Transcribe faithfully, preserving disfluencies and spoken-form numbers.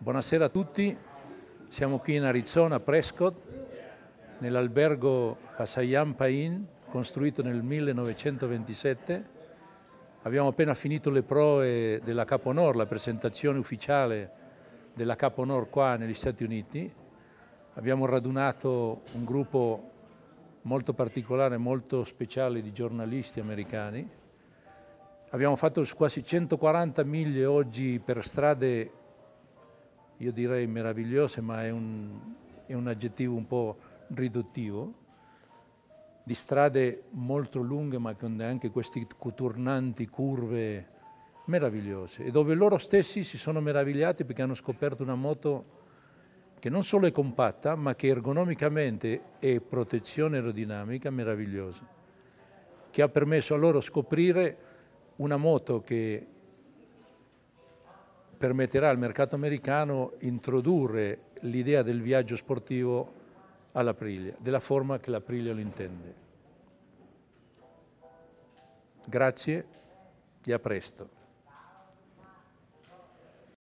Buonasera a tutti, siamo qui in Arizona, Prescott, nell'albergo Hasayam Pain, costruito nel millenovecentoventisette. Abbiamo appena finito le prove della Capo Nord, la presentazione ufficiale della Capo Nord qua negli Stati Uniti. Abbiamo radunato un gruppo molto particolare, molto speciale di giornalisti americani. Abbiamo fatto quasi centoquaranta miglia oggi per strade, io direi meravigliose, ma è un, è un aggettivo un po' riduttivo, di strade molto lunghe ma con anche queste coturnanti curve meravigliose, e dove loro stessi si sono meravigliati perché hanno scoperto una moto che non solo è compatta, ma che ergonomicamente è protezione aerodinamica meravigliosa, che ha permesso a loro scoprire una moto che permetterà al mercato americano introdurre l'idea del viaggio sportivo all'Aprilia, della forma che l'Aprilia lo intende. Grazie e a presto.